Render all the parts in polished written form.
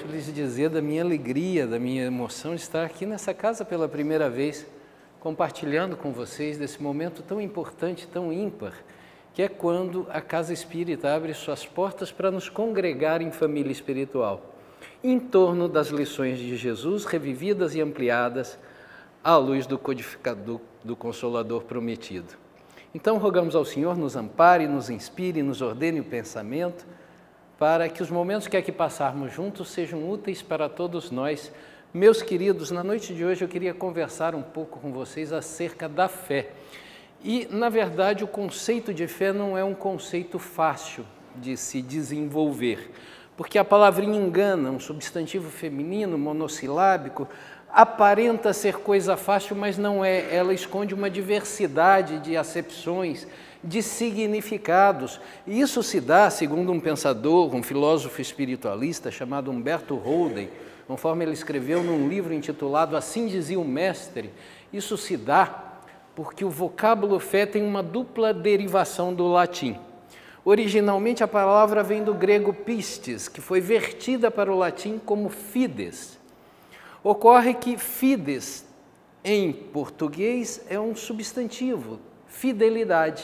lhes dizer da minha alegria, da minha emoção de estar aqui nessa casa pela primeira vez, compartilhando com vocês desse momento tão importante, tão ímpar, que é quando a Casa Espírita abre suas portas para nos congregar em família espiritual, em torno das lições de Jesus, revividas e ampliadas à luz do codificador, do Consolador prometido. Então, rogamos ao Senhor, nos ampare, nos inspire, nos ordene o pensamento, para que os momentos que aqui passarmos juntos sejam úteis para todos nós. Meus queridos, na noite de hoje eu queria conversar um pouco com vocês acerca da fé. E, na verdade, o conceito de fé não é um conceito fácil de se desenvolver, porque a palavrinha engana, um substantivo feminino, monossilábico, aparenta ser coisa fácil, mas não é. Ela esconde uma diversidade de acepções, de significados. E isso se dá, segundo um pensador, um filósofo espiritualista chamado Humberto Holden, conforme ele escreveu num livro intitulado Assim Dizia o Mestre, isso se dá porque o vocábulo fé tem uma dupla derivação do latim. Originalmente a palavra vem do grego pistes, que foi vertida para o latim como fides. Ocorre que fides, em português, é um substantivo, fidelidade.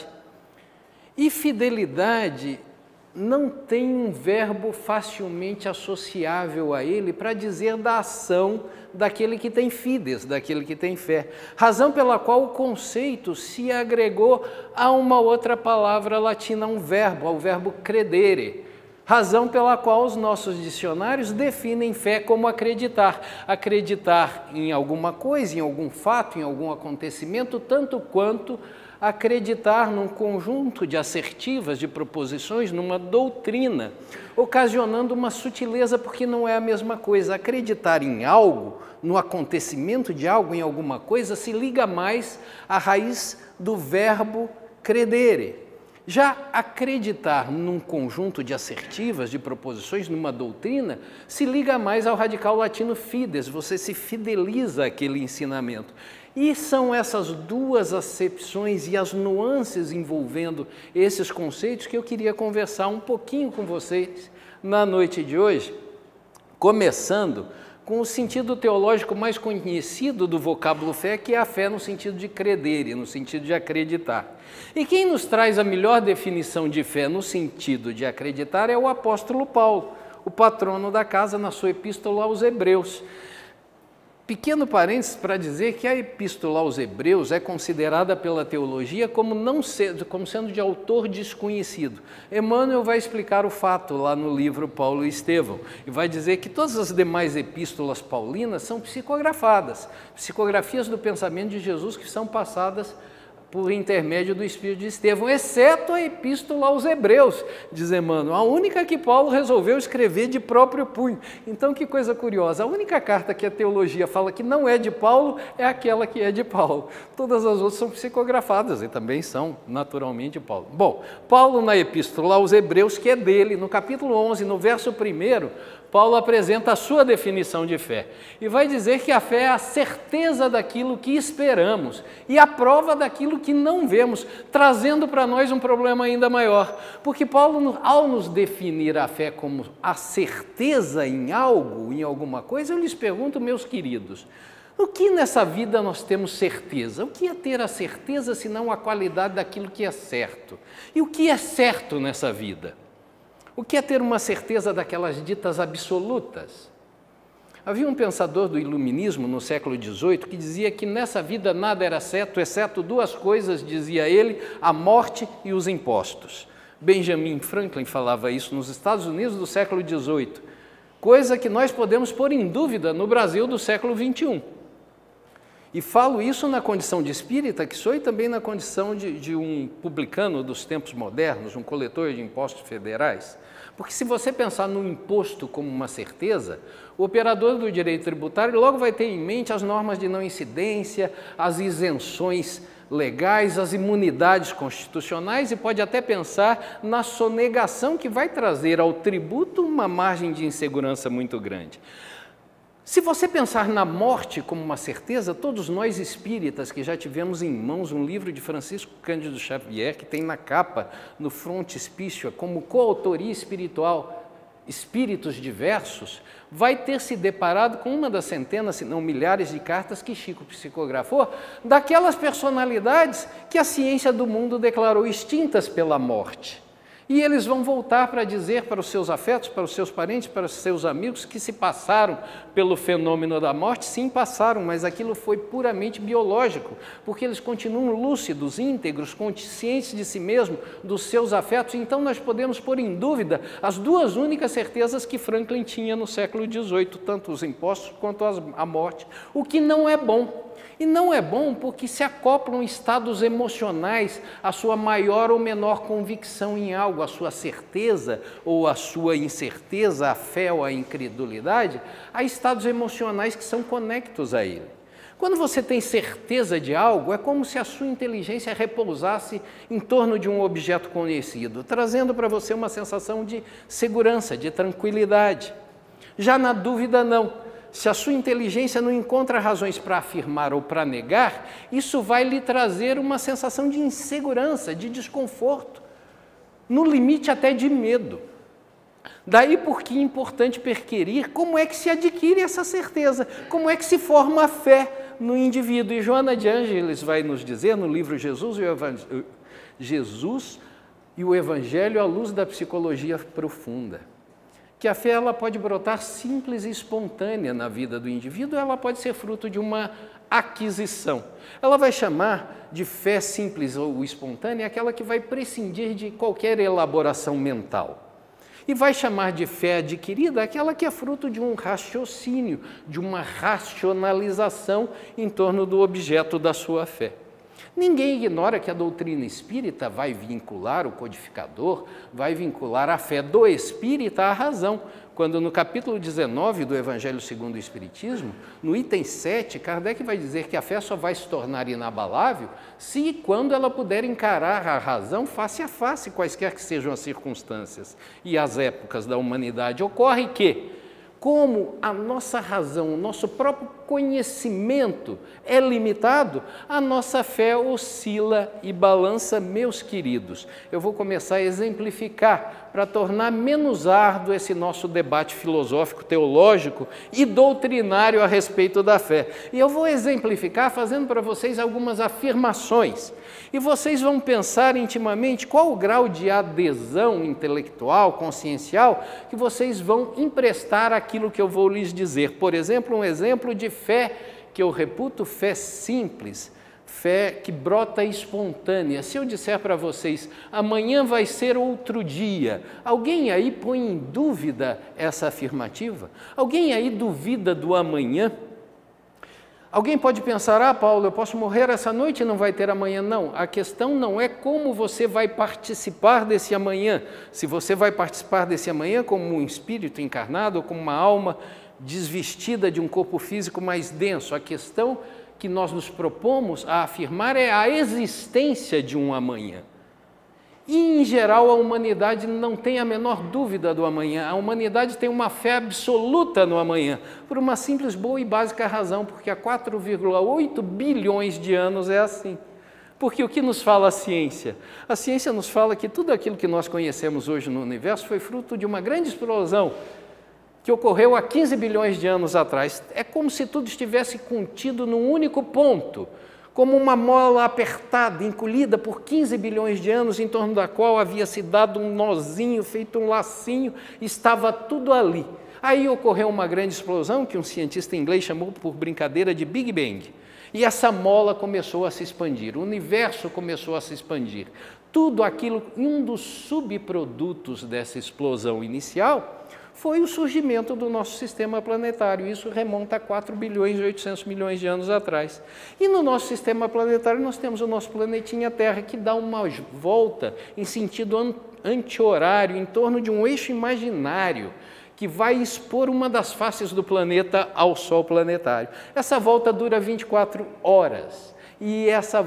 E fidelidade não tem um verbo facilmente associável a ele para dizer da ação daquele que tem fides, daquele que tem fé. Razão pela qual o conceito se agregou a uma outra palavra latina, um verbo, ao verbo credere. Razão pela qual os nossos dicionários definem fé como acreditar. Acreditar em alguma coisa, em algum fato, em algum acontecimento, tanto quanto acreditar num conjunto de assertivas, de proposições, numa doutrina, ocasionando uma sutileza, porque não é a mesma coisa. Acreditar em algo, no acontecimento de algo, em alguma coisa, se liga mais à raiz do verbo credere. Já acreditar num conjunto de assertivas, de proposições, numa doutrina, se liga mais ao radical latino fides, você se fideliza àquele ensinamento. E são essas duas acepções e as nuances envolvendo esses conceitos que eu queria conversar um pouquinho com vocês na noite de hoje, começando com o sentido teológico mais conhecido do vocábulo fé, que é a fé no sentido de credere, no sentido de acreditar. E quem nos traz a melhor definição de fé no sentido de acreditar é o apóstolo Paulo, o patrono da casa, na sua epístola aos Hebreus. Pequeno parênteses para dizer que a epístola aos Hebreus é considerada pela teologia como sendo de autor desconhecido. Emmanuel vai explicar o fato lá no livro Paulo e Estevão e vai dizer que todas as demais epístolas paulinas são psicografadas, psicografias do pensamento de Jesus que são passadas por intermédio do Espírito de Estevão, exceto a epístola aos Hebreus, diz Emmanuel, a única que Paulo resolveu escrever de próprio punho. Então, que coisa curiosa, a única carta que a teologia fala que não é de Paulo é aquela que é de Paulo. Todas as outras são psicografadas e também são, naturalmente, de Paulo. Bom, Paulo na epístola aos Hebreus, que é dele, no capítulo 11, no verso 1º, Paulo apresenta a sua definição de fé e vai dizer que a fé é a certeza daquilo que esperamos e a prova daquilo que não vemos, trazendo para nós um problema ainda maior, porque Paulo, ao nos definir a fé como a certeza em algo, em alguma coisa, eu lhes pergunto, meus queridos, o que nessa vida nós temos certeza? O que é ter a certeza senão a qualidade daquilo que é certo? E o que é certo nessa vida? O que é ter uma certeza daquelas ditas absolutas? Havia um pensador do iluminismo no século XVIII que dizia que nessa vida nada era certo, exceto duas coisas, dizia ele, a morte e os impostos. Benjamin Franklin falava isso nos Estados Unidos do século XVIII, coisa que nós podemos pôr em dúvida no Brasil do século XXI. E falo isso na condição de espírita, que sou, e também na condição de um publicano dos tempos modernos, um coletor de impostos federais. Porque se você pensar no imposto como uma certeza, o operador do direito tributário logo vai ter em mente as normas de não incidência, as isenções legais, as imunidades constitucionais e pode até pensar na sonegação que vai trazer ao tributo uma margem de insegurança muito grande. Se você pensar na morte como uma certeza, todos nós espíritas que já tivemos em mãos um livro de Francisco Cândido Xavier, que tem na capa, no frontispício, como coautoria espiritual, espíritos diversos, vai ter se deparado com uma das centenas, se não milhares de cartas que Chico psicografou, daquelas personalidades que a ciência do mundo declarou extintas pela morte. E eles vão voltar para dizer para os seus afetos, para os seus parentes, para os seus amigos que se passaram pelo fenômeno da morte. Sim, passaram, mas aquilo foi puramente biológico, porque eles continuam lúcidos, íntegros, conscientes de si mesmos, dos seus afetos. Então nós podemos pôr em dúvida as duas únicas certezas que Franklin tinha no século XVIII, tanto os impostos quanto a morte, o que não é bom. E não é bom porque se acoplam estados emocionais à sua maior ou menor convicção em algo, a sua certeza ou a sua incerteza, a fé ou a incredulidade, há estados emocionais que são conectos a ele. Quando você tem certeza de algo, é como se a sua inteligência repousasse em torno de um objeto conhecido, trazendo para você uma sensação de segurança, de tranquilidade. Já na dúvida, não. Se a sua inteligência não encontra razões para afirmar ou para negar, isso vai lhe trazer uma sensação de insegurança, de desconforto, no limite até de medo. Daí porque é importante perquirir como é que se adquire essa certeza, como é que se forma a fé no indivíduo. E Joana de Ângeles vai nos dizer no livro Jesus e o Evangelho à luz da psicologia profunda, que a fé ela pode brotar simples e espontânea na vida do indivíduo, ela pode ser fruto de uma aquisição. Ela vai chamar de fé simples ou espontânea aquela que vai prescindir de qualquer elaboração mental. E vai chamar de fé adquirida aquela que é fruto de um raciocínio, de uma racionalização em torno do objeto da sua fé. Ninguém ignora que a doutrina espírita vai vincular o codificador, vai vincular a fé do espírita à razão. Quando no capítulo 19 do Evangelho segundo o Espiritismo, no item 7, Kardec vai dizer que a fé só vai se tornar inabalável se e quando ela puder encarar a razão face a face, quaisquer que sejam as circunstâncias e as épocas da humanidade. Ocorre que, como a nossa razão, o nosso próprio conhecimento é limitado, a nossa fé oscila e balança, meus queridos. Eu vou começar a exemplificar para tornar menos árduo esse nosso debate filosófico, teológico e doutrinário a respeito da fé. E eu vou exemplificar fazendo para vocês algumas afirmações. E vocês vão pensar intimamente qual o grau de adesão intelectual, consciencial, que vocês vão emprestar àquilo que eu vou lhes dizer. Por exemplo, um exemplo de fé que eu reputo fé simples, fé que brota espontânea. Se eu disser para vocês, amanhã vai ser outro dia, alguém aí põe em dúvida essa afirmativa? Alguém aí duvida do amanhã? Alguém pode pensar, Paulo, eu posso morrer essa noite e não vai ter amanhã. Não, a questão não é como você vai participar desse amanhã. Se você vai participar desse amanhã como um espírito encarnado ou como uma alma desvestida de um corpo físico mais denso. A questão que nós nos propomos a afirmar é a existência de um amanhã. E, em geral, a humanidade não tem a menor dúvida do amanhã. A humanidade tem uma fé absoluta no amanhã, por uma simples, boa e básica razão, porque há 4,8 bilhões de anos é assim. Porque o que nos fala a ciência? A ciência nos fala que tudo aquilo que nós conhecemos hoje no universo foi fruto de uma grande explosão que ocorreu há 15 bilhões de anos atrás. É como se tudo estivesse contido num único ponto, como uma mola apertada, encolhida por 15 bilhões de anos, em torno da qual havia se dado um nozinho, feito um lacinho, estava tudo ali. Aí ocorreu uma grande explosão, que um cientista inglês chamou por brincadeira de Big Bang. E essa mola começou a se expandir, o universo começou a se expandir. Tudo aquilo, um dos subprodutos dessa explosão inicial, foi o surgimento do nosso sistema planetário. Isso remonta a 4 bilhões e 800 milhões de anos atrás. E no nosso sistema planetário nós temos o nosso planetinha Terra, que dá uma volta em sentido anti-horário, em torno de um eixo imaginário, que vai expor uma das faces do planeta ao Sol planetário. Essa volta dura 24 horas. E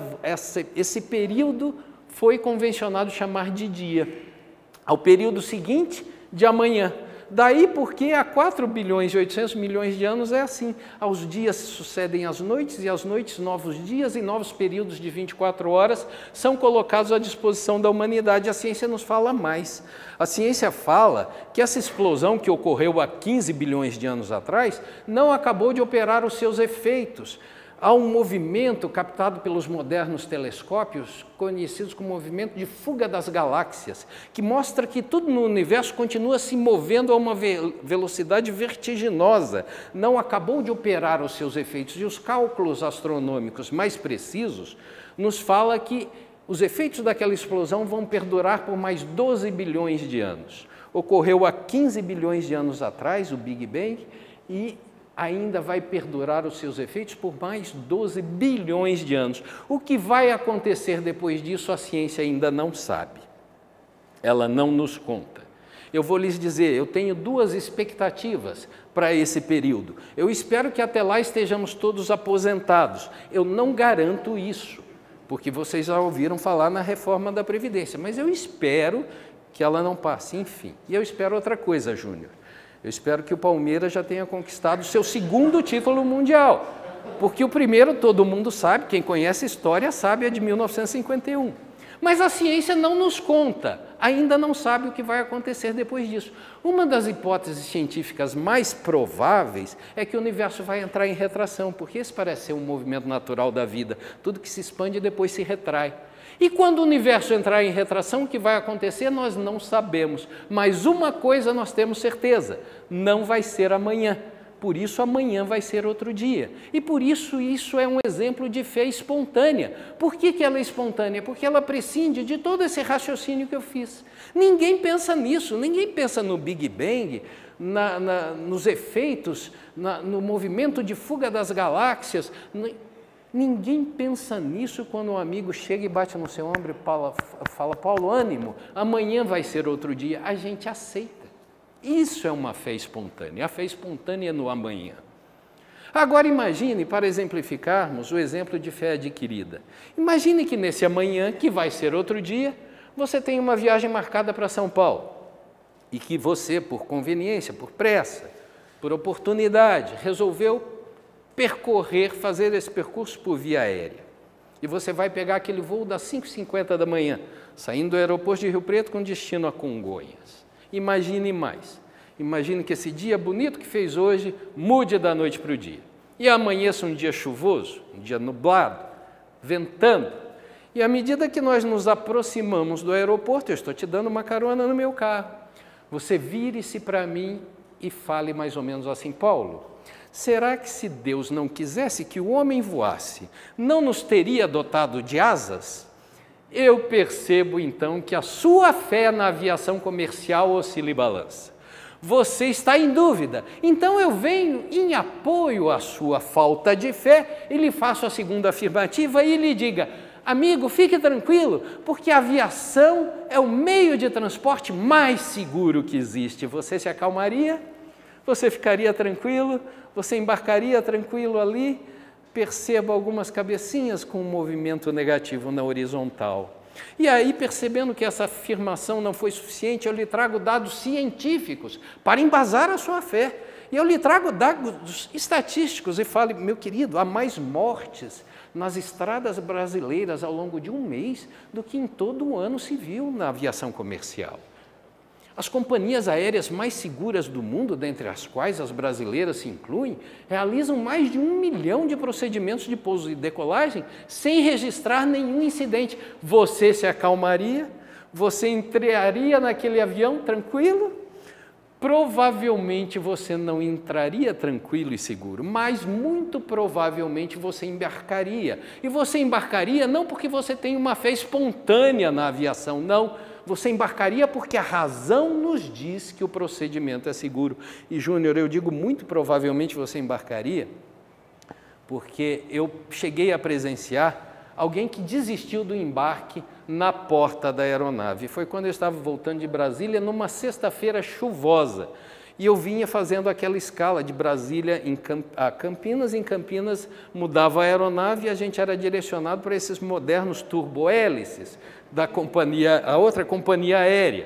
esse período foi convencionado chamar de dia. Ao período seguinte, de amanhã. Daí porque há 4 bilhões e 800 milhões de anos é assim. Aos dias sucedem as noites, e às noites novos dias e novos períodos de 24 horas são colocados à disposição da humanidade. A ciência nos fala mais. A ciência fala que essa explosão que ocorreu há 15 bilhões de anos atrás não acabou de operar os seus efeitos. Há um movimento captado pelos modernos telescópios, conhecidos como movimento de fuga das galáxias, que mostra que tudo no universo continua se movendo a uma velocidade vertiginosa. Não acabou de operar os seus efeitos. E os cálculos astronômicos mais precisos nos falam que os efeitos daquela explosão vão perdurar por mais 12 bilhões de anos. Ocorreu há 15 bilhões de anos atrás, o Big Bang, e ainda vai perdurar os seus efeitos por mais 12 bilhões de anos. O que vai acontecer depois disso, a ciência ainda não sabe. Ela não nos conta. Eu vou lhes dizer, eu tenho 2 expectativas para esse período. Eu espero que até lá estejamos todos aposentados. Eu não garanto isso, porque vocês já ouviram falar na reforma da Previdência, mas eu espero que ela não passe, enfim. E eu espero outra coisa, Júnior. Eu espero que o Palmeiras já tenha conquistado o seu 2º título mundial, porque o primeiro todo mundo sabe, quem conhece a história sabe, é de 1951. Mas a ciência não nos conta, ainda não sabe o que vai acontecer depois disso. Uma das hipóteses científicas mais prováveis é que o universo vai entrar em retração, porque esse parece ser um movimento natural da vida, tudo que se expande depois se retrai. E quando o universo entrar em retração, o que vai acontecer nós não sabemos. Mas uma coisa nós temos certeza, não vai ser amanhã. Por isso amanhã vai ser outro dia. E por isso é um exemplo de fé espontânea. Por que ela é espontânea? Porque ela prescinde de todo esse raciocínio que eu fiz. Ninguém pensa nisso, ninguém pensa no Big Bang, nos efeitos, no movimento de fuga das galáxias. Ninguém pensa nisso quando um amigo chega e bate no seu ombro e fala, Paulo, ânimo, amanhã vai ser outro dia. A gente aceita. Isso é uma fé espontânea, a fé espontânea no amanhã. Agora imagine, para exemplificarmos, o exemplo de fé adquirida. Imagine que nesse amanhã, que vai ser outro dia, você tem uma viagem marcada para São Paulo e que você, por conveniência, por pressa, por oportunidade, resolveu fazer esse percurso por via aérea. E você vai pegar aquele voo das 5h50 da manhã, saindo do aeroporto de Rio Preto com destino a Congonhas. Imagine mais. Imagine que esse dia bonito que fez hoje mude da noite para o dia. E amanheça um dia chuvoso, um dia nublado, ventando. E à medida que nós nos aproximamos do aeroporto, eu estou te dando uma carona no meu carro. Você vire-se para mim e fale mais ou menos assim, Paulo, será que se Deus não quisesse que o homem voasse, não nos teria dotado de asas? Eu percebo então que a sua fé na aviação comercial oscila e balança. Você está em dúvida, então eu venho em apoio à sua falta de fé e lhe faço a segunda afirmativa e lhe diga, amigo, fique tranquilo, porque a aviação é o meio de transporte mais seguro que existe. Você se acalmaria? Você ficaria tranquilo? Você embarcaria tranquilo ali? Perceba algumas cabecinhas com um movimento negativo na horizontal. E aí, percebendo que essa afirmação não foi suficiente, eu lhe trago dados científicos para embasar a sua fé. E eu lhe trago dados estatísticos e falo, meu querido, há mais mortes nas estradas brasileiras ao longo de um mês do que em todo o ano se viu na aviação comercial. As companhias aéreas mais seguras do mundo, dentre as quais as brasileiras se incluem, realizam mais de 1 milhão de procedimentos de pouso e decolagem sem registrar nenhum incidente. Você se acalmaria? Você entraria naquele avião tranquilo? Provavelmente você não entraria tranquilo e seguro, mas muito provavelmente você embarcaria. E você embarcaria não porque você tem uma fé espontânea na aviação, não. Você embarcaria porque a razão nos diz que o procedimento é seguro. E, Júnior, eu digo muito provavelmente você embarcaria, porque eu cheguei a presenciar alguém que desistiu do embarque na porta da aeronave. Foi quando eu estava voltando de Brasília, numa sexta-feira chuvosa. E eu vinha fazendo aquela escala de Brasília a Campinas. Em Campinas mudava a aeronave e a gente era direcionado para esses modernos turbohélices da companhia, a outra companhia aérea,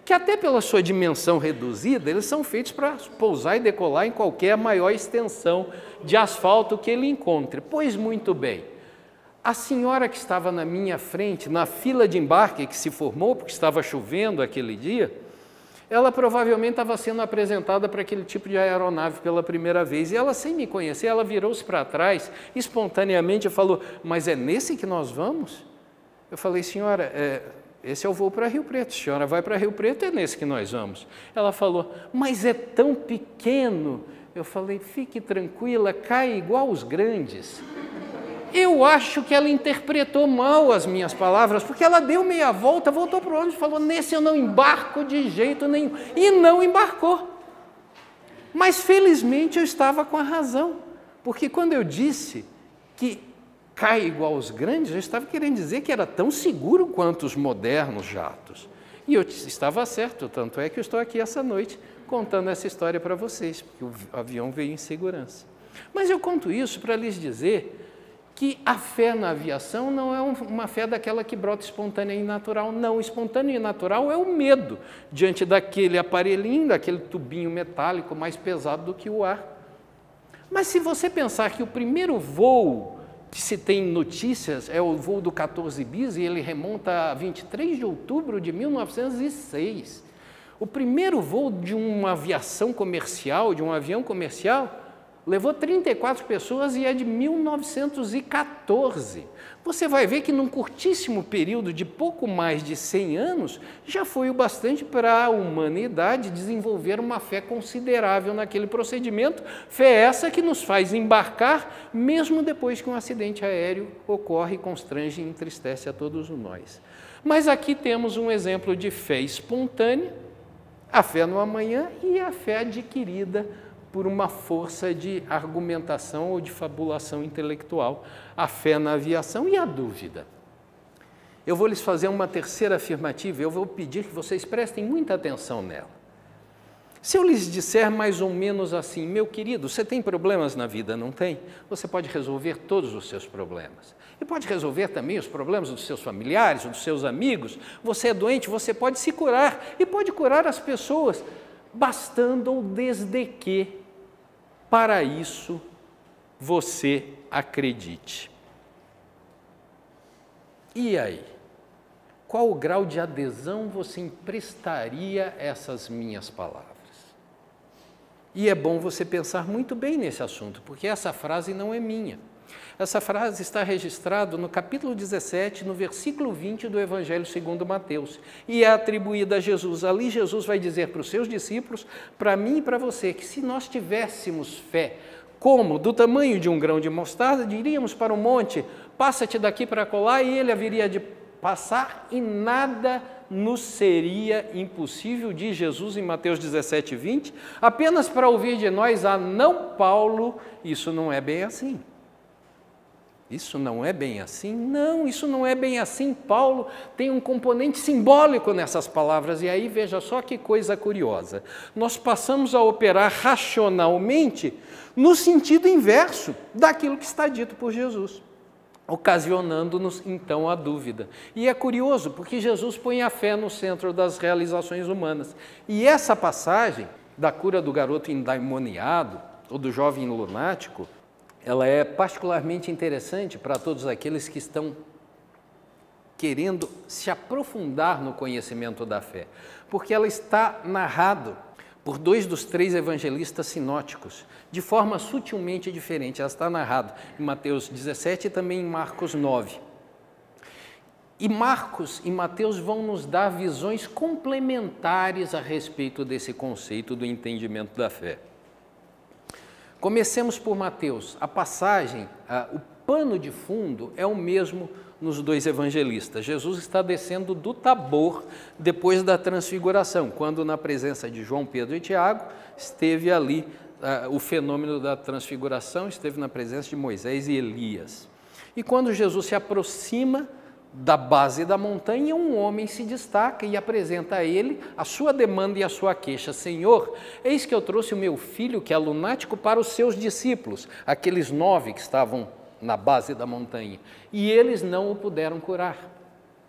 que até pela sua dimensão reduzida, eles são feitos para pousar e decolar em qualquer maior extensão de asfalto que ele encontre. Pois muito bem, a senhora que estava na minha frente, na fila de embarque que se formou, porque estava chovendo aquele dia, ela provavelmente estava sendo apresentada para aquele tipo de aeronave pela primeira vez. E ela, sem me conhecer, ela virou-se para trás, espontaneamente, e falou: mas é nesse que nós vamos? Eu falei: senhora, esse é o voo para Rio Preto. A senhora vai para Rio Preto, é nesse que nós vamos. Ela falou: mas é tão pequeno. Eu falei: fique tranquila, cai igual os grandes. Eu acho que ela interpretou mal as minhas palavras, porque ela deu meia volta, voltou para o ônibus e falou: nesse eu não embarco de jeito nenhum. E não embarcou. Mas felizmente eu estava com a razão, porque quando eu disse que cai igual os grandes, eu estava querendo dizer que era tão seguro quanto os modernos jatos. E eu estava certo, tanto é que eu estou aqui essa noite contando essa história para vocês, porque o avião veio em segurança. Mas eu conto isso para lhes dizer que a fé na aviação não é uma fé daquela que brota espontânea e natural. Não, espontâneo e natural é o medo diante daquele aparelhinho, daquele tubinho metálico mais pesado do que o ar. Mas se você pensar que o primeiro voo que se tem notícias é o voo do 14 bis, e ele remonta a 23 de outubro de 1906. O primeiro voo de uma aviação comercial, de um avião comercial, levou 34 pessoas e é de 1914. Você vai ver que num curtíssimo período de pouco mais de 100 anos, já foi o bastante para a humanidade desenvolver uma fé considerável naquele procedimento, fé essa que nos faz embarcar, mesmo depois que um acidente aéreo ocorre, constrange e entristece a todos nós. Mas aqui temos um exemplo de fé espontânea, a fé no amanhã e a fé adquirida por uma força de argumentação ou de fabulação intelectual, a fé na aviação e a dúvida. Eu vou lhes fazer uma terceira afirmativa, eu vou pedir que vocês prestem muita atenção nela. Se eu lhes disser mais ou menos assim: meu querido, você tem problemas na vida, não tem? Você pode resolver todos os seus problemas. E pode resolver também os problemas dos seus familiares, dos seus amigos. Você é doente, você pode se curar e pode curar as pessoas, bastando ou desde que, para isso, você acredite. E aí? Qual o grau de adesão você emprestaria a essas minhas palavras? E é bom você pensar muito bem nesse assunto, porque essa frase não é minha. Essa frase está registrada no capítulo 17, no versículo 20 do Evangelho segundo Mateus, e é atribuída a Jesus. Ali Jesus vai dizer para os seus discípulos, para mim e para você, que se nós tivéssemos fé, como do tamanho de um grão de mostarda, diríamos para o monte: passa-te daqui para colar, e ele haveria de passar, e nada nos seria impossível, diz Jesus em Mateus 17, 20, apenas para ouvir de nós: não, Paulo, isso não é bem assim. Isso não é bem assim? Não, isso não é bem assim. Paulo tem um componente simbólico nessas palavras, e aí veja só que coisa curiosa. Nós passamos a operar racionalmente no sentido inverso daquilo que está dito por Jesus, ocasionando-nos então a dúvida. E é curioso, porque Jesus põe a fé no centro das realizações humanas. E essa passagem da cura do garoto endemoniado, ou do jovem lunático, ela é particularmente interessante para todos aqueles que estão querendo se aprofundar no conhecimento da fé, porque ela está narrada por 2 dos 3 evangelistas sinóticos, de forma sutilmente diferente. Ela está narrada em Mateus 17 e também em Marcos 9. E Marcos e Mateus vão nos dar visões complementares a respeito desse conceito do entendimento da fé. Comecemos por Mateus. A passagem, o pano de fundo é o mesmo nos 2 evangelistas. Jesus está descendo do Tabor depois da transfiguração, quando na presença de João, Pedro e Tiago esteve ali o fenômeno da transfiguração, esteve na presença de Moisés e Elias. E quando Jesus se aproxima da base da montanha, um homem se destaca e apresenta a ele a sua demanda e a sua queixa: Senhor, eis que eu trouxe o meu filho, que é lunático, para os seus discípulos, aqueles 9 que estavam na base da montanha, e eles não o puderam curar.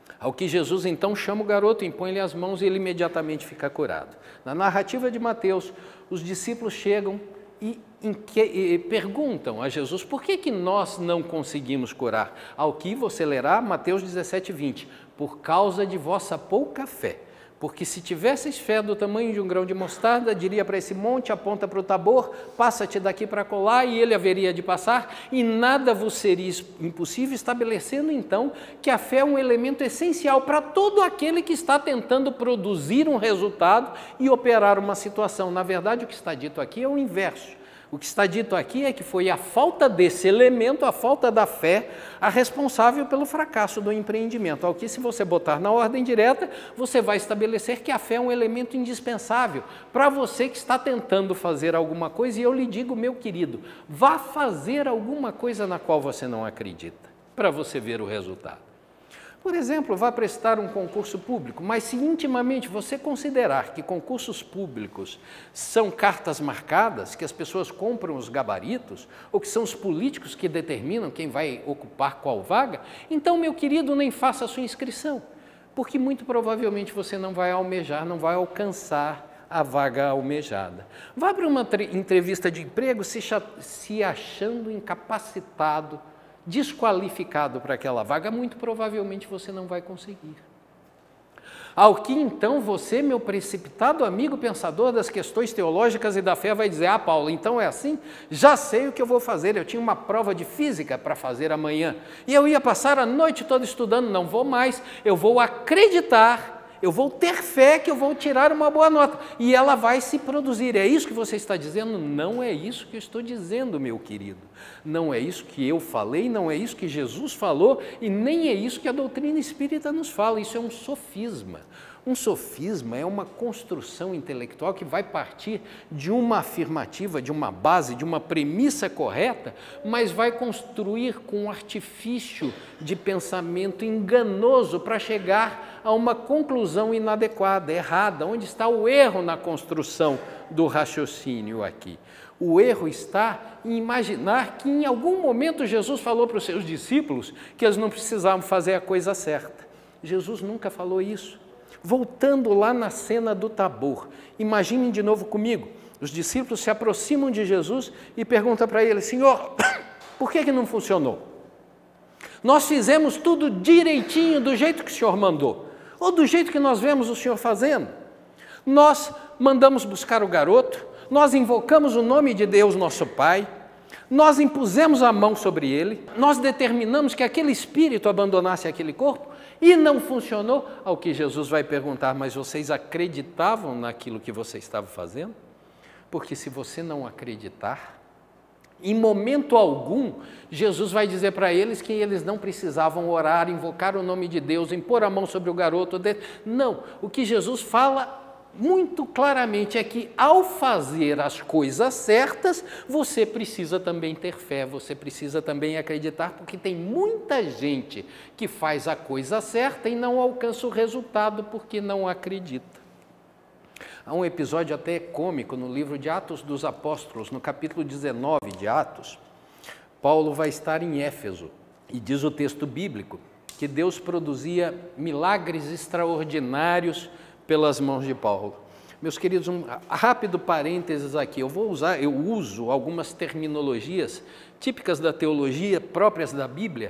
Ao que Jesus então chama o garoto, impõe-lhe as mãos e ele imediatamente fica curado. Na narrativa de Mateus, os discípulos chegam e perguntam a Jesus, por que nós não conseguimos curar? Ao que você lerá Mateus 17:20, por causa de vossa pouca fé. Porque se tivesseis fé do tamanho de um grão de mostarda, diria para esse monte, aponta para o Tabor, passa-te daqui para colar, e ele haveria de passar, e nada vos seria impossível, estabelecendo então que a fé é um elemento essencial para todo aquele que está tentando produzir um resultado e operar uma situação. Na verdade, o que está dito aqui é o inverso. O que está dito aqui é que foi a falta desse elemento, a falta da fé, a responsável pelo fracasso do empreendimento. Ao que, se você botar na ordem direta, você vai estabelecer que a fé é um elemento indispensável para você que está tentando fazer alguma coisa. E eu lhe digo, meu querido, vá fazer alguma coisa na qual você não acredita, para você ver o resultado. Por exemplo, vá prestar um concurso público, mas se intimamente você considerar que concursos públicos são cartas marcadas, que as pessoas compram os gabaritos, ou que são os políticos que determinam quem vai ocupar qual vaga, então, meu querido, nem faça a sua inscrição, porque muito provavelmente você não vai almejar, não vai alcançar a vaga almejada. Vá para uma entrevista de emprego se achando incapacitado, desqualificado para aquela vaga, muito provavelmente você não vai conseguir. Ao que então você, meu precipitado amigo pensador das questões teológicas e da fé, vai dizer, Paulo, então é assim? Já sei o que eu vou fazer, eu tinha uma prova de física para fazer amanhã, e eu ia passar a noite toda estudando, não vou mais, eu vou acreditar, eu vou ter fé que eu vou tirar uma boa nota, e ela vai se produzir. É isso que você está dizendo? Não é isso que eu estou dizendo, meu querido. Não é isso que eu falei, não é isso que Jesus falou, e nem é isso que a doutrina espírita nos fala. Isso é um sofisma. Um sofisma é uma construção intelectual que vai partir de uma afirmativa, de uma base, de uma premissa correta, mas vai construir com um artifício de pensamento enganoso para chegar a uma conclusão inadequada, errada. Onde está o erro na construção do raciocínio aqui? O erro está em imaginar que em algum momento Jesus falou para os seus discípulos que eles não precisavam fazer a coisa certa. Jesus nunca falou isso. Voltando lá na cena do Tabor, imaginem de novo comigo, os discípulos se aproximam de Jesus e perguntam para ele, Senhor, por que não funcionou? Nós fizemos tudo direitinho, do jeito que o Senhor mandou, ou do jeito que nós vemos o Senhor fazendo. Nós mandamos buscar o garoto, nós invocamos o nome de Deus, nosso Pai, nós impusemos a mão sobre ele, nós determinamos que aquele espírito abandonasse aquele corpo, e não funcionou. Ao que Jesus vai perguntar, mas vocês acreditavam naquilo que você estava fazendo? Porque se você não acreditar, em momento algum, Jesus vai dizer para eles que eles não precisavam orar, invocar o nome de Deus, impor a mão sobre o garoto. Não, o que Jesus fala muito claramente é que ao fazer as coisas certas, você precisa também ter fé, você precisa também acreditar, porque tem muita gente que faz a coisa certa e não alcança o resultado porque não acredita. Há um episódio até cômico no livro de Atos dos Apóstolos, no capítulo 19 de Atos. Paulo vai estar em Éfeso e diz o texto bíblico que Deus produzia milagres extraordinários pelas mãos de Paulo. Meus queridos, um rápido parênteses aqui, eu uso algumas terminologias típicas da teologia, próprias da Bíblia,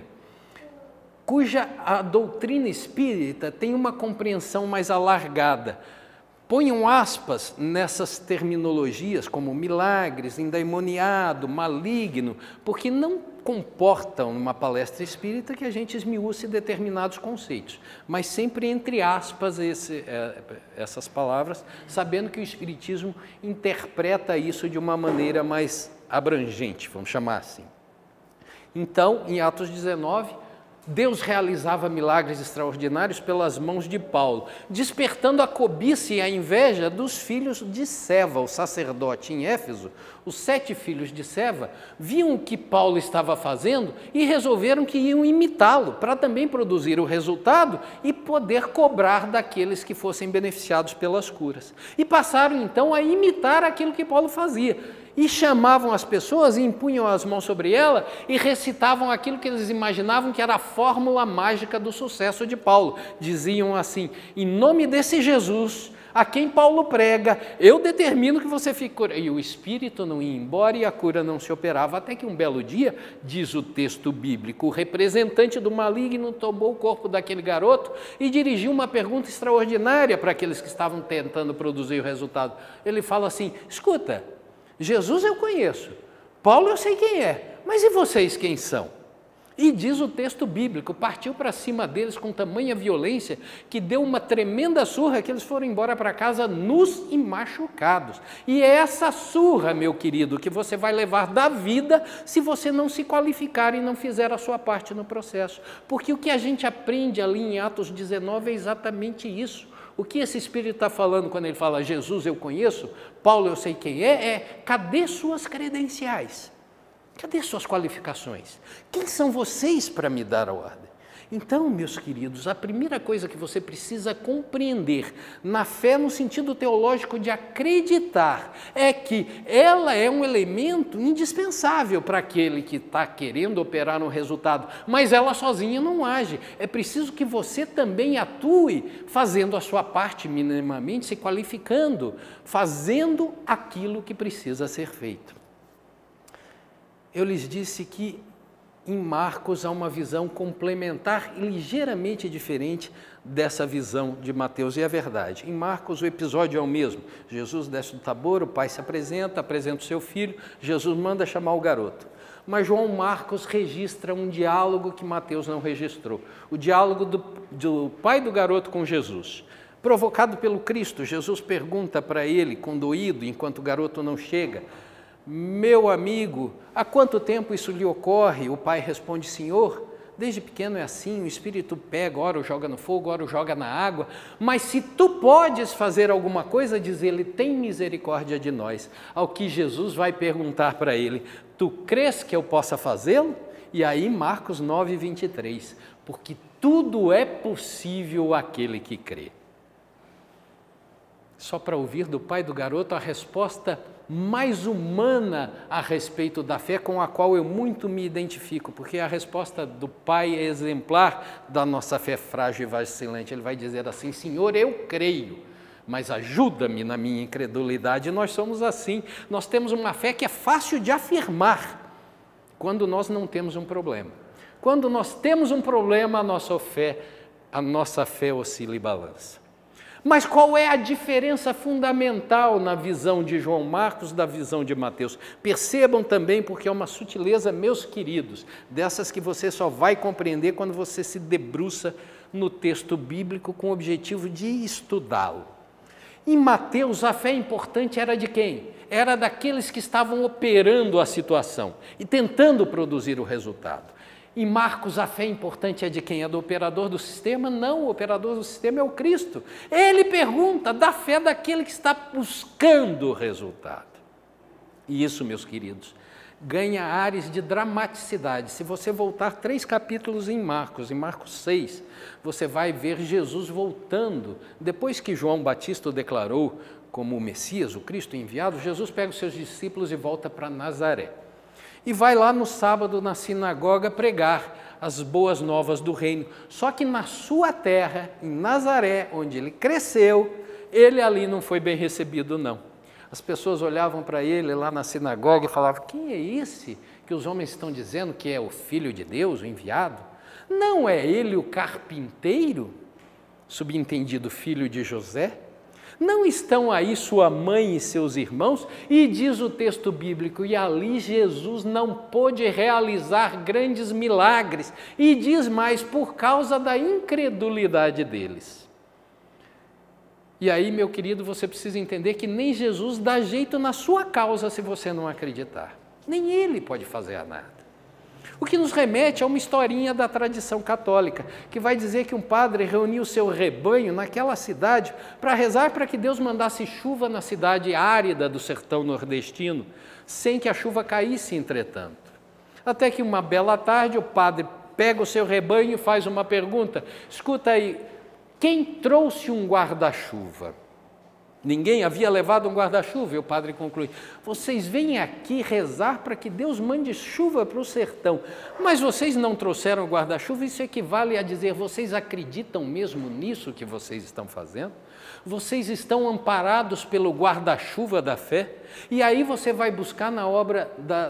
cuja a doutrina espírita tem uma compreensão mais alargada. Ponham aspas nessas terminologias como milagres, endemoniado, maligno, porque não comportam numa palestra espírita que a gente esmiúce determinados conceitos, mas sempre entre aspas essas palavras, sabendo que o espiritismo interpreta isso de uma maneira mais abrangente, vamos chamar assim. Então, em Atos 19, Deus realizava milagres extraordinários pelas mãos de Paulo, despertando a cobiça e a inveja dos filhos de Seva, o sacerdote em Éfeso. Os 7 filhos de Seva viam o que Paulo estava fazendo e resolveram que iam imitá-lo, para também produzir o resultado e poder cobrar daqueles que fossem beneficiados pelas curas. E passaram então a imitar aquilo que Paulo fazia. e chamavam as pessoas e impunham as mãos sobre ela e recitavam aquilo que eles imaginavam que era a fórmula mágica do sucesso de Paulo. Diziam assim: em nome desse Jesus a quem Paulo prega, eu determino que você fique curado. E o espírito não ia embora e a cura não se operava, até que um belo dia, diz o texto bíblico, o representante do maligno tomou o corpo daquele garoto e dirigiu uma pergunta extraordinária para aqueles que estavam tentando produzir o resultado. Ele fala assim: escuta, Jesus eu conheço, Paulo eu sei quem é, mas e vocês quem são? E diz o texto bíblico, partiu para cima deles com tamanha violência que deu uma tremenda surra que eles foram embora para casa nus e machucados. E é essa surra, meu querido, que você vai levar da vida se você não se qualificar e não fizer a sua parte no processo. Porque o que a gente aprende ali em Atos 19 é exatamente isso. O que esse Espírito está falando quando ele fala Jesus eu conheço, Paulo eu sei quem é cadê suas credenciais? Cadê suas qualificações? Quem são vocês para me dar a ordem? Então, meus queridos, a primeira coisa que você precisa compreender na fé no sentido teológico de acreditar é que ela é um elemento indispensável para aquele que está querendo operar um resultado, mas ela sozinha não age. É preciso que você também atue fazendo a sua parte minimamente, se qualificando, fazendo aquilo que precisa ser feito. Eu lhes disse que em Marcos há uma visão complementar e ligeiramente diferente dessa visão de Mateus, e é verdade. Em Marcos o episódio é o mesmo. Jesus desce do Tabor, o pai se apresenta o seu filho, Jesus manda chamar o garoto. Mas João Marcos registra um diálogo que Mateus não registrou. O diálogo do pai do garoto com Jesus. Provocado pelo Cristo, Jesus pergunta para ele, condoído, enquanto o garoto não chega: meu amigo, há quanto tempo isso lhe ocorre? O pai responde: Senhor, desde pequeno é assim, o espírito pega, ora o joga no fogo, ora o joga na água, mas se tu podes fazer alguma coisa, diz ele, tem misericórdia de nós. Ao que Jesus vai perguntar para ele: tu crês que eu possa fazê-lo? E aí Marcos 9, 23, porque tudo é possível àquele que crê. Só para ouvir do pai do garoto a resposta mais humana a respeito da fé, com a qual eu muito me identifico, porque a resposta do pai é exemplar da nossa fé frágil e vacilante. Ele vai dizer assim: Senhor, eu creio, mas ajuda-me na minha incredulidade. E nós somos assim, nós temos uma fé que é fácil de afirmar quando nós não temos um problema. Quando nós temos um problema, a nossa fé oscila e balança. Mas qual é a diferença fundamental na visão de João Marcos da visão de Mateus? Percebam também, porque é uma sutileza, meus queridos, dessas que você só vai compreender quando você se debruça no texto bíblico com o objetivo de estudá-lo. Em Mateus, a fé importante era de quem? Era daqueles que estavam operando a situação e tentando produzir o resultado. Em Marcos, a fé importante é de quem? É do operador do sistema? Não, o operador do sistema é o Cristo. Ele pergunta da fé daquele que está buscando o resultado. E isso, meus queridos, ganha ares de dramaticidade. Se você voltar 3 capítulos em Marcos 6, você vai ver Jesus voltando. Depois que João Batista o declarou como o Messias, o Cristo enviado, Jesus pega os seus discípulos e volta para Nazaré. E vai lá no sábado na sinagoga pregar as boas novas do reino. Só que na sua terra, em Nazaré, onde ele cresceu, ele ali não foi bem recebido, não. As pessoas olhavam para ele lá na sinagoga e falavam: quem é esse que os homens estão dizendo que é o Filho de Deus, o enviado? Não é ele o carpinteiro, subentendido filho de José? Não estão aí sua mãe e seus irmãos? E diz o texto bíblico, e ali Jesus não pôde realizar grandes milagres. E diz mais, por causa da incredulidade deles. E aí, meu querido, você precisa entender que nem Jesus dá jeito na sua causa se você não acreditar. Nem ele pode fazer nada. O que nos remete a uma historinha da tradição católica, que vai dizer que um padre reuniu o seu rebanho naquela cidade para rezar para que Deus mandasse chuva na cidade árida do sertão nordestino, sem que a chuva caísse, entretanto. Até que uma bela tarde o padre pega o seu rebanho e faz uma pergunta: escuta aí, quem trouxe um guarda-chuva? Ninguém havia levado um guarda-chuva, e o padre conclui: vocês vêm aqui rezar para que Deus mande chuva para o sertão, mas vocês não trouxeram o guarda-chuva, isso equivale a dizer, vocês acreditam mesmo nisso que vocês estão fazendo? Vocês estão amparados pelo guarda-chuva da fé? E aí você vai buscar na obra,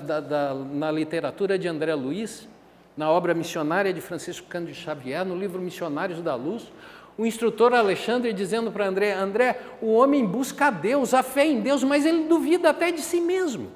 na literatura de André Luiz, na obra missionária de Francisco Cândido Xavier, no livro Missionários da Luz, o instrutor Alexandre dizendo para André: André, o homem busca a Deus, a fé em Deus, mas ele duvida até de si mesmo.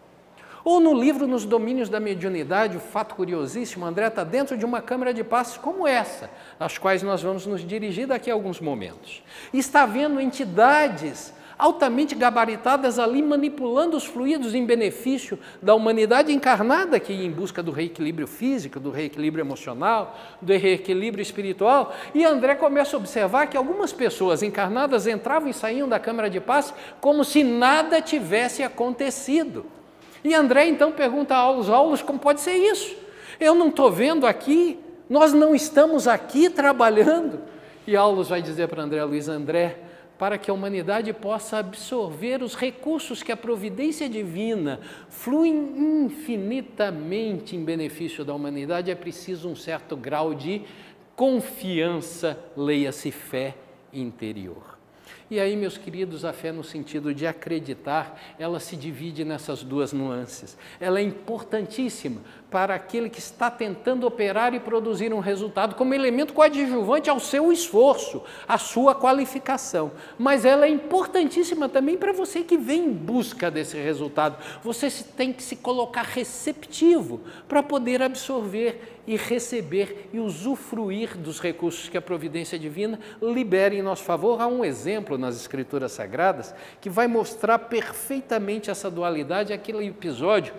Ou no livro Nos Domínios da Mediunidade, o fato curiosíssimo, André está dentro de uma câmara de passes como essa, às quais nós vamos nos dirigir daqui a alguns momentos. E está vendo entidades altamente gabaritadas ali manipulando os fluidos em benefício da humanidade encarnada aqui em busca do reequilíbrio físico, do reequilíbrio emocional, do reequilíbrio espiritual. E André começa a observar que algumas pessoas encarnadas entravam e saíam da câmara de passe como se nada tivesse acontecido. E André então pergunta a Aulos: como pode ser isso? Eu não estou vendo aqui, nós não estamos aqui trabalhando. E Aulos vai dizer para André Luiz: André, para que a humanidade possa absorver os recursos que a providência divina flui infinitamente em benefício da humanidade, é preciso um certo grau de confiança, leia-se fé interior. E aí, meus queridos, a fé no sentido de acreditar, ela se divide nessas duas nuances. Ela é importantíssima para aquele que está tentando operar e produzir um resultado como elemento coadjuvante ao seu esforço, à sua qualificação. Mas ela é importantíssima também para você que vem em busca desse resultado. Você tem que se colocar receptivo para poder absorver e receber e usufruir dos recursos que a providência divina libera em nosso favor. Há um exemplo nas Escrituras Sagradas que vai mostrar perfeitamente essa dualidade, aquele episódio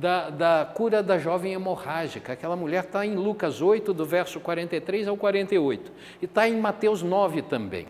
da cura da jovem hemorrágica. Aquela mulher está em Lucas 8, do verso 43 ao 48, e está em Mateus 9 também.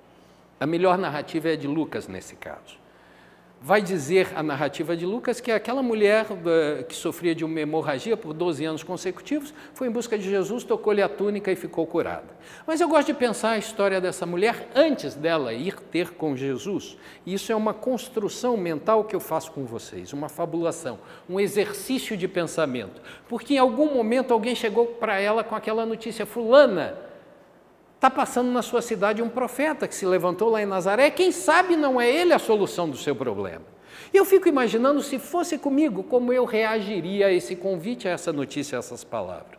A melhor narrativa é a de Lucas nesse caso. Vai dizer a narrativa de Lucas que aquela mulher que sofria de uma hemorragia por 12 anos consecutivos foi em busca de Jesus, tocou-lhe a túnica e ficou curada. Mas eu gosto de pensar a história dessa mulher antes dela ir ter com Jesus. E isso é uma construção mental que eu faço com vocês, uma fabulação, um exercício de pensamento. Porque em algum momento alguém chegou para ela com aquela notícia: fulana, está passando na sua cidade um profeta que se levantou lá em Nazaré, quem sabe não é ele a solução do seu problema. E eu fico imaginando, se fosse comigo, como eu reagiria a esse convite, a essa notícia, a essas palavras.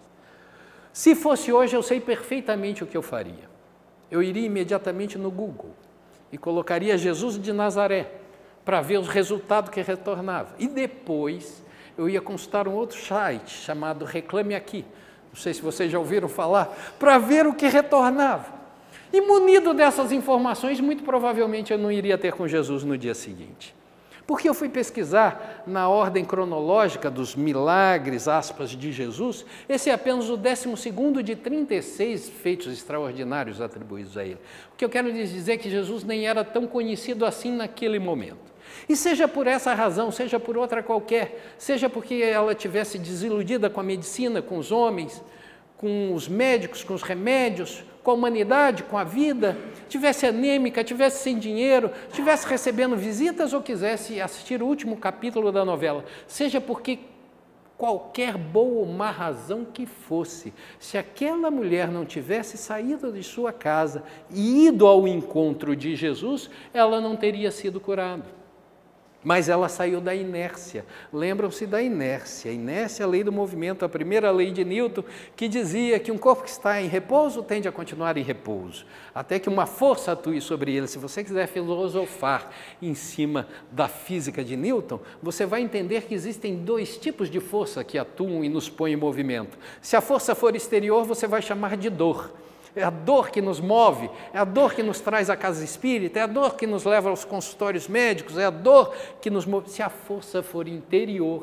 Se fosse hoje, eu sei perfeitamente o que eu faria. Eu iria imediatamente no Google e colocaria Jesus de Nazaré para ver os resultados que retornava. E depois eu ia consultar um outro site chamado Reclame Aqui, não sei se vocês já ouviram falar, para ver o que retornava. E munido dessas informações, muito provavelmente eu não iria ter com Jesus no dia seguinte. Porque eu fui pesquisar na ordem cronológica dos milagres, aspas, de Jesus, esse é apenas o 12º de 36 feitos extraordinários atribuídos a ele. O que eu quero dizer é que Jesus nem era tão conhecido assim naquele momento. E seja por essa razão, seja por outra qualquer, seja porque ela tivesse desiludida com a medicina, com os homens, com os médicos, com os remédios, com a humanidade, com a vida, tivesse anêmica, tivesse sem dinheiro, tivesse recebendo visitas ou quisesse assistir o último capítulo da novela, seja porque qualquer boa ou má razão que fosse, se aquela mulher não tivesse saído de sua casa e ido ao encontro de Jesus, ela não teria sido curada. Mas ela saiu da inércia. Lembram-se da inércia. A inércia é a lei do movimento, a primeira lei de Newton, que dizia que um corpo que está em repouso tende a continuar em repouso, até que uma força atue sobre ele. Se você quiser filosofar em cima da física de Newton, você vai entender que existem dois tipos de força que atuam e nos põem em movimento. Se a força for exterior, você vai chamar de dor. É a dor que nos move, é a dor que nos traz à casa espírita, é a dor que nos leva aos consultórios médicos, é a dor que nos move. Se a força for interior,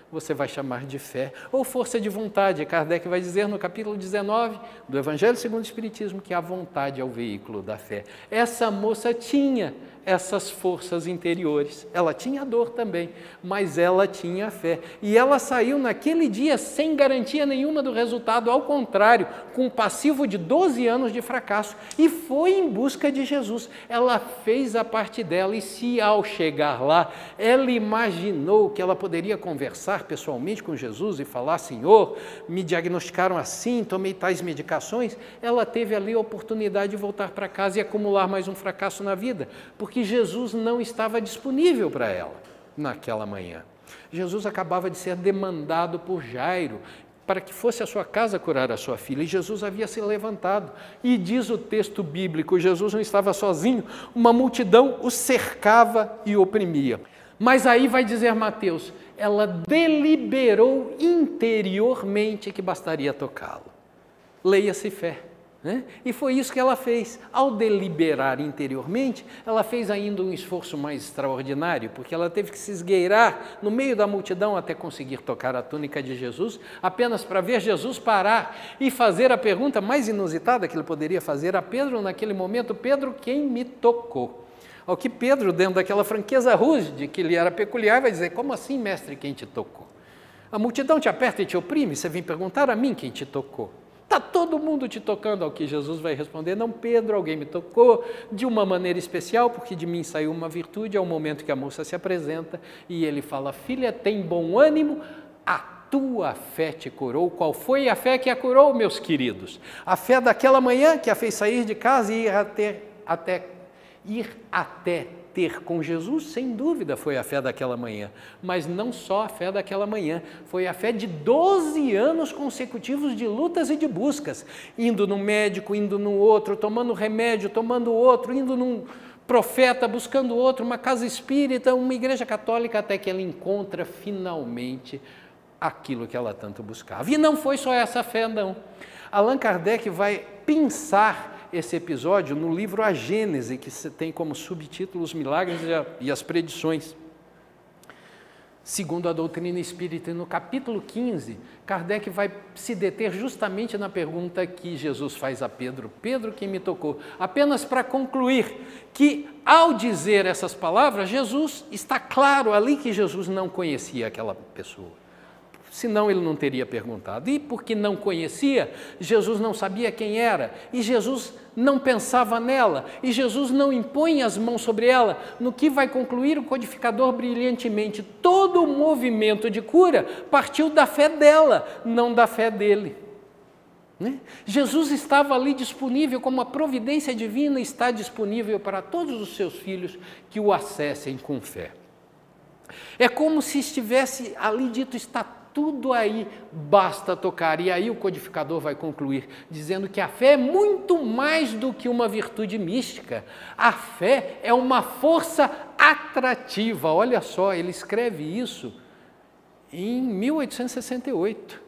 você vai chamar de fé, ou força de vontade. Kardec vai dizer no capítulo 19 do Evangelho segundo o Espiritismo que a vontade é o veículo da fé. Essa moça tinha essas forças interiores, ela tinha dor também, mas ela tinha fé. E ela saiu naquele dia sem garantia nenhuma do resultado, ao contrário, com um passivo de 12 anos de fracasso, e foi em busca de Jesus. Ela fez a parte dela, e se ao chegar lá, ela imaginou que ela poderia conversar pessoalmente com Jesus e falar: Senhor, me diagnosticaram assim, tomei tais medicações, ela teve ali a oportunidade de voltar para casa e acumular mais um fracasso na vida, porque Jesus não estava disponível para ela naquela manhã. Jesus acabava de ser demandado por Jairo para que fosse à sua casa curar a sua filha, e Jesus havia se levantado. E diz o texto bíblico, Jesus não estava sozinho, uma multidão o cercava e oprimia. Mas aí vai dizer Mateus, ela deliberou interiormente que bastaria tocá-lo. Leia-se fé. E foi isso que ela fez. Ao deliberar interiormente, ela fez ainda um esforço mais extraordinário, porque ela teve que se esgueirar no meio da multidão até conseguir tocar a túnica de Jesus, apenas para ver Jesus parar e fazer a pergunta mais inusitada que ele poderia fazer a Pedro naquele momento: Pedro, quem me tocou? Ao que Pedro, dentro daquela franqueza rústica que lhe era peculiar, vai dizer: como assim, mestre, quem te tocou? A multidão te aperta e te oprime, você vem perguntar a mim quem te tocou. Está todo mundo te tocando, ao que Jesus vai responder: não, Pedro, alguém me tocou de uma maneira especial, porque de mim saiu uma virtude. É o momento que a moça se apresenta e ele fala: filha, tem bom ânimo, a tua fé te curou. Qual foi a fé que a curou, meus queridos? A fé daquela manhã que a fez sair de casa e ir até ter com Jesus, sem dúvida foi a fé daquela manhã, mas não só a fé daquela manhã, foi a fé de 12 anos consecutivos de lutas e de buscas, indo no médico, indo no outro, tomando remédio, tomando outro, indo num profeta, buscando outro, uma casa espírita, uma igreja católica, até que ela encontra finalmente aquilo que ela tanto buscava. E não foi só essa fé, não. Allan Kardec vai pensar esse episódio no livro A Gênese, que tem como subtítulo Os Milagres e as Predições. Segundo a doutrina espírita, no capítulo 15, Kardec vai se deter justamente na pergunta que Jesus faz a Pedro: Pedro, quem me tocou? Apenas para concluir que, ao dizer essas palavras, Jesus, está claro ali que Jesus não conhecia aquela pessoa. Senão ele não teria perguntado. E porque não conhecia, Jesus não sabia quem era, e Jesus não pensava nela, e Jesus não impõe as mãos sobre ela, no que vai concluir o codificador brilhantemente: todo o movimento de cura partiu da fé dela, não da fé dele. Jesus estava ali disponível, como a providência divina está disponível para todos os seus filhos que o acessem com fé. É como se estivesse ali dito: está tudo aí, basta tocar. E aí o codificador vai concluir dizendo que a fé é muito mais do que uma virtude mística. A fé é uma força atrativa. Olha só, ele escreve isso em 1868.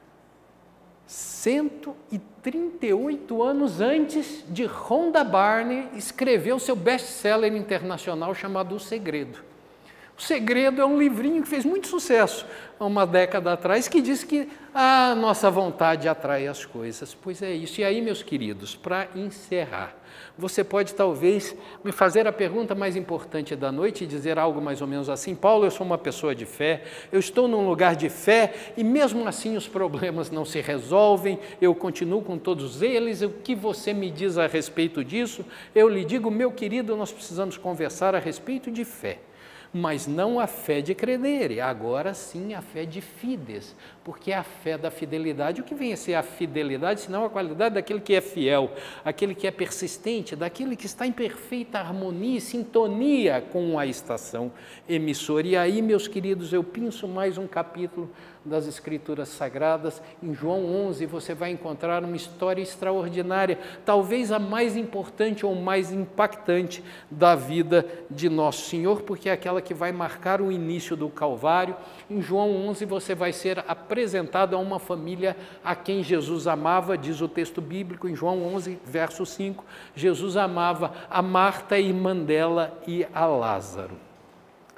138 anos antes de Rhonda Barney escrever o seu best-seller internacional chamado O Segredo. O Segredo é um livrinho que fez muito sucesso há uma década atrás, que diz que a nossa vontade atrai as coisas. Pois é isso. E aí, meus queridos, para encerrar, você pode talvez me fazer a pergunta mais importante da noite e dizer algo mais ou menos assim: Paulo, eu sou uma pessoa de fé, eu estou num lugar de fé e mesmo assim os problemas não se resolvem, eu continuo com todos eles, o que você me diz a respeito disso? Eu lhe digo: meu querido, nós precisamos conversar a respeito de fé. Mas não a fé de credere, agora sim a fé de fides, porque é a fé da fidelidade. O que vem a ser a fidelidade, senão a qualidade daquele que é fiel, aquele que é persistente, daquele que está em perfeita harmonia e sintonia com a estação emissora. E aí, meus queridos, eu pinço mais um capítulo das Escrituras Sagradas. Em João 11 você vai encontrar uma história extraordinária, talvez a mais importante ou mais impactante da vida de Nosso Senhor, porque é aquela que vai marcar o início do Calvário. Em João 11 você vai ser apresentado a uma família a quem Jesus amava, diz o texto bíblico em João 11, verso 5, Jesus amava a Marta, irmã dela, e a Lázaro.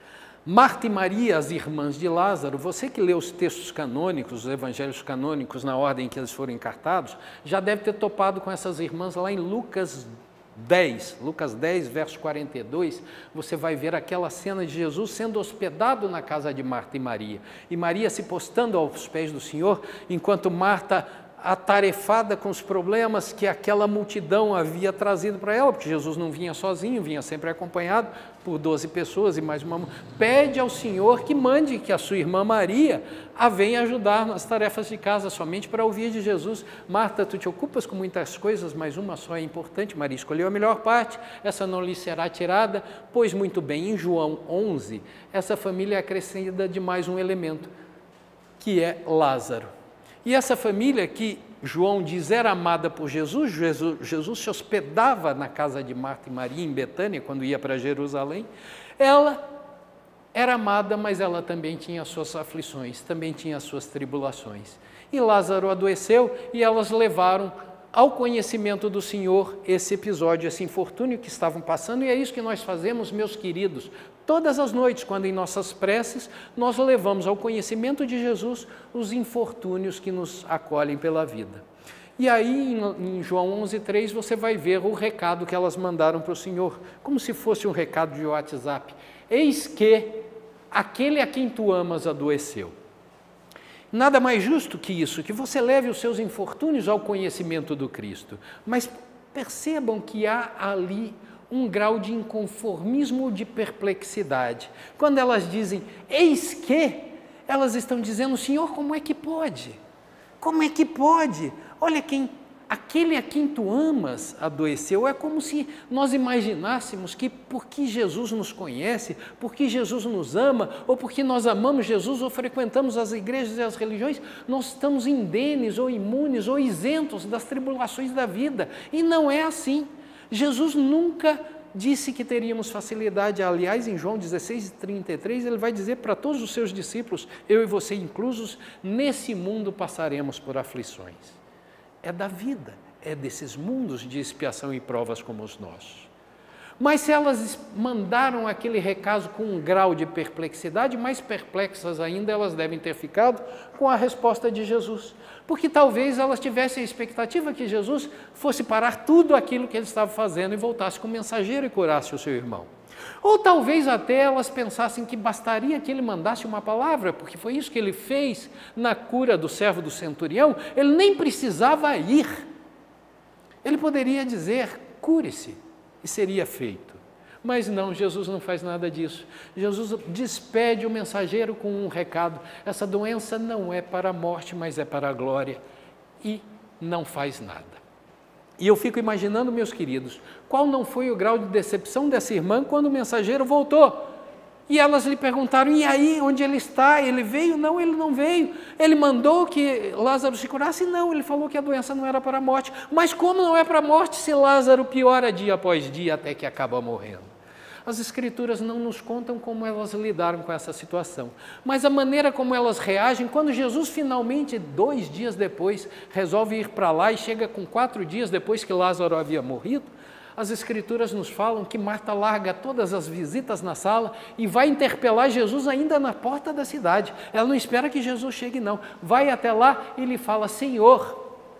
Marta e Maria, as irmãs de Lázaro, você que lê os textos canônicos, os evangelhos canônicos na ordem que eles foram encartados, já deve ter topado com essas irmãs lá em Lucas 10, verso 42, você vai ver aquela cena de Jesus sendo hospedado na casa de Marta e Maria se postando aos pés do Senhor, enquanto Marta, atarefada com os problemas que aquela multidão havia trazido para ela, porque Jesus não vinha sozinho, vinha sempre acompanhado por 12 pessoas e mais uma, pede ao Senhor que mande que a sua irmã Maria a venha ajudar nas tarefas de casa, somente para ouvir de Jesus. Marta, tu te ocupas com muitas coisas, mas uma só é importante. Maria escolheu a melhor parte, essa não lhe será tirada. Pois muito bem, em João 11, essa família é acrescida de mais um elemento, que é Lázaro. E essa família que João diz era amada por Jesus, Jesus se hospedava na casa de Marta e Maria em Betânia, quando ia para Jerusalém, ela era amada, mas ela também tinha as suas aflições, também tinha as suas tribulações. E Lázaro adoeceu e elas levaram ao conhecimento do Senhor esse episódio, esse infortúnio que estavam passando, e é isso que nós fazemos, meus queridos, todas as noites, quando em nossas preces, nós levamos ao conhecimento de Jesus os infortúnios que nos acolhem pela vida. E aí, em João 11:3, você vai ver o recado que elas mandaram para o Senhor, como se fosse um recado de WhatsApp. Eis que aquele a quem tu amas adoeceu. Nada mais justo que isso, que você leve os seus infortúnios ao conhecimento do Cristo. Mas percebam que há ali um grau de inconformismo, de perplexidade. Quando elas dizem, eis que, elas estão dizendo, Senhor, como é que pode? Como é que pode? Olha, aquele a quem tu amas adoeceu. É como se nós imaginássemos que porque Jesus nos conhece, porque Jesus nos ama, ou porque nós amamos Jesus, ou frequentamos as igrejas e as religiões, nós estamos indenes, ou imunes, ou isentos das tribulações da vida. E não é assim. Jesus nunca disse que teríamos facilidade. Aliás, em João 16:33, ele vai dizer para todos os seus discípulos, eu e você inclusos, nesse mundo passaremos por aflições. É da vida, é desses mundos de expiação e provas como os nossos. Mas se elas mandaram aquele recado com um grau de perplexidade, mais perplexas ainda elas devem ter ficado com a resposta de Jesus. Porque talvez elas tivessem a expectativa que Jesus fosse parar tudo aquilo que ele estava fazendo e voltasse com o mensageiro e curasse o seu irmão. Ou talvez até elas pensassem que bastaria que ele mandasse uma palavra, porque foi isso que ele fez na cura do servo do centurião, ele nem precisava ir. Ele poderia dizer, cure-se, e seria feito. Mas não, Jesus não faz nada disso. Jesus despede o mensageiro com um recado, essa doença não é para a morte, mas é para a glória, e não faz nada. E eu fico imaginando, meus queridos, qual não foi o grau de decepção dessa irmã quando o mensageiro voltou. E elas lhe perguntaram, e aí, onde ele está? Ele veio? Não, ele não veio. Ele mandou que Lázaro se curasse? Não, ele falou que a doença não era para a morte. Mas como não é para a morte se Lázaro piora dia após dia até que acaba morrendo? As Escrituras não nos contam como elas lidaram com essa situação, mas a maneira como elas reagem, quando Jesus finalmente, 2 dias depois, resolve ir para lá e chega com 4 dias depois que Lázaro havia morrido, as Escrituras nos falam que Marta larga todas as visitas na sala e vai interpelar Jesus ainda na porta da cidade. Ela não espera que Jesus chegue, não. Vai até lá e lhe fala, Senhor,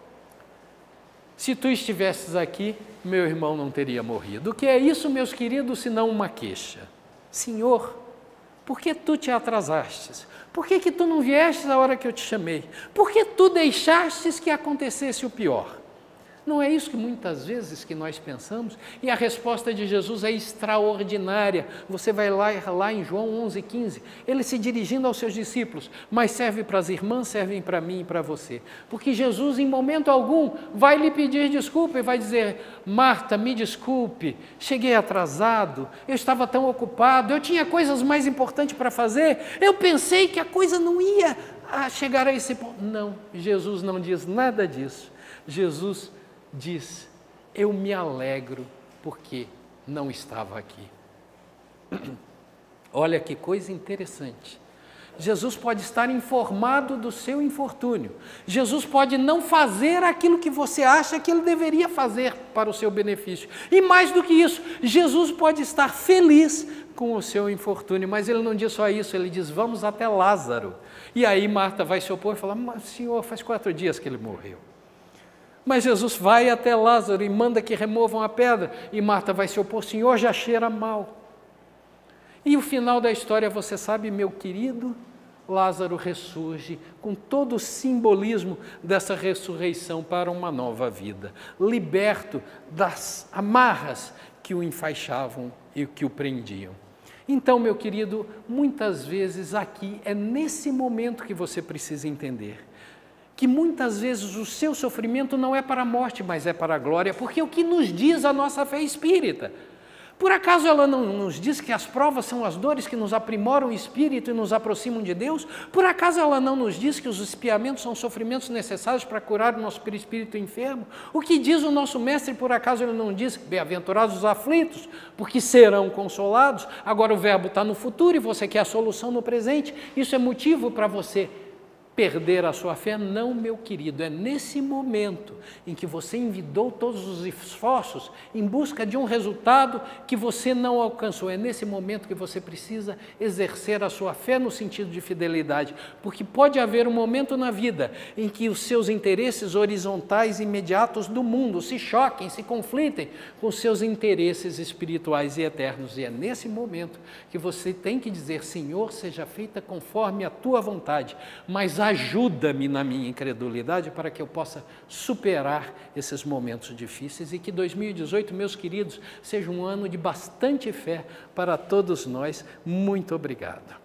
se tu estivesses aqui, meu irmão não teria morrido. O que é isso, meus queridos, senão uma queixa? Senhor, por que tu te atrasastes? Por que tu não viestes a hora que eu te chamei? Por que tu deixastes que acontecesse o pior? Não é isso que muitas vezes que nós pensamos? E a resposta de Jesus é extraordinária. Você vai lá em João 11:15, ele se dirigindo aos seus discípulos, mas serve para as irmãs, servem para mim e para você. Porque Jesus, em momento algum, vai lhe pedir desculpa e vai dizer, Marta, me desculpe, cheguei atrasado, eu estava tão ocupado, eu tinha coisas mais importantes para fazer, eu pensei que a coisa não ia chegar a esse ponto. Não, Jesus não diz nada disso. Jesus diz, eu me alegro porque não estava aqui. Olha que coisa interessante. Jesus pode estar informado do seu infortúnio. Jesus pode não fazer aquilo que você acha que ele deveria fazer para o seu benefício. E mais do que isso, Jesus pode estar feliz com o seu infortúnio, mas ele não diz só isso, ele diz, vamos até Lázaro. E aí Marta vai se opor e falar, mas Senhor, faz 4 dias que ele morreu. Mas Jesus vai até Lázaro e manda que removam a pedra, e Marta vai se opor, Senhor, já cheira mal. E o final da história, você sabe, meu querido, Lázaro ressurge com todo o simbolismo dessa ressurreição para uma nova vida, liberto das amarras que o enfaixavam e que o prendiam. Então, meu querido, muitas vezes aqui é nesse momento que você precisa entender que muitas vezes o seu sofrimento não é para a morte, mas é para a glória, porque é o que nos diz a nossa fé espírita. Por acaso ela não nos diz que as provas são as dores que nos aprimoram o espírito e nos aproximam de Deus? Por acaso ela não nos diz que os expiamentos são sofrimentos necessários para curar o nosso espírito enfermo? O que diz o nosso mestre, por acaso ele não diz, bem-aventurados os aflitos, porque serão consolados? Agora o verbo está no futuro e você quer a solução no presente. Isso é motivo para você perder a sua fé? Não, meu querido, é nesse momento em que você envidou todos os esforços em busca de um resultado que você não alcançou, é nesse momento que você precisa exercer a sua fé no sentido de fidelidade, porque pode haver um momento na vida em que os seus interesses horizontais imediatos do mundo se choquem, se conflitem com os seus interesses espirituais e eternos, e é nesse momento que você tem que dizer, Senhor, seja feita conforme a tua vontade, mas ajuda-me na minha incredulidade para que eu possa superar esses momentos difíceis e que 2018, meus queridos, seja um ano de bastante fé para todos nós. Muito obrigado.